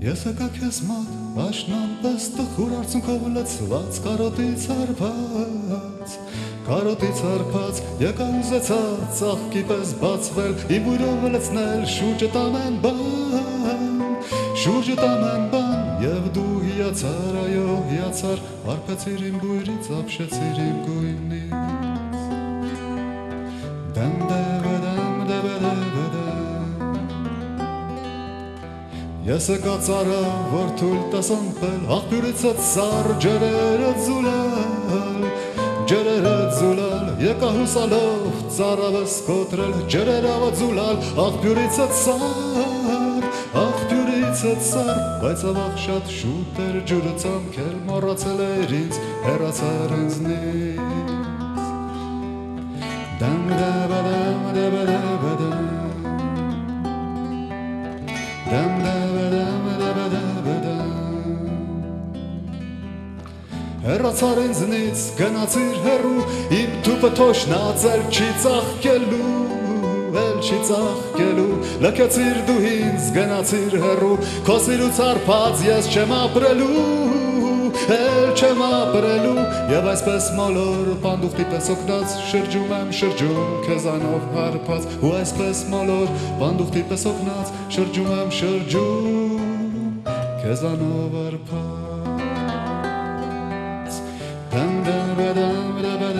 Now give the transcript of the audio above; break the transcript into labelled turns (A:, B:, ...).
A: Ես եկա քեզ մոտ, աշնան պես տխուր արցունքով լցված կարոտից հարբած Կարոտից հարբած, եկա ուզեցած ծաղկի պես բացվել Իմ բույրով լցնել շուրջդ ամեն բան Շուրջդ ամեն բան Եվ դու հիացար, այո հիացար Արբեցիր իմ բույրից, ապշեցիր իմ գույնից Դեմ դեվեդեմ, դեվեդեվեդեմ Ես եկա ծառա, որ թույլ տաս անպել Աղբյուրիցդ սար ջերերդ զուլալ Ջերերդ զուլալ Եկա հուսալով ծառավս կոտրել Ջերերավը զուլալ Աղբյուրիցդ սար Աղբյուրիցդ սար Բայց ավաղ շատ շուտ էր ջուրը ծամքել Մոռացել էր ինձ հեռացար ինձնից Դեմ դեվեդեմ, դեվեդեվեդեմ Դեմ դեվեդեմ, դեվեդեվեդեմ Հեռացար ինձնից, գնացիր հեռու Իմ թուպը թոշնած էլ չի ծաղկելու Էլ չի ծաղկելու Լքեցիր դու ինձ, գնացիր հեռու Քո սիրուց հարբած ես չեմ ապրելու Էլ չեմ ապրելու Եվ այսպես մոլոր պանդուխտի պես օգնած Շրջում եմ շրջում քեզանով հարբած Ու այսպես մոլոր պանդուխտի պես օգնած Շրջում եմ շրջում քեզանով հարբած Դեմ դեմ դեմ դեմ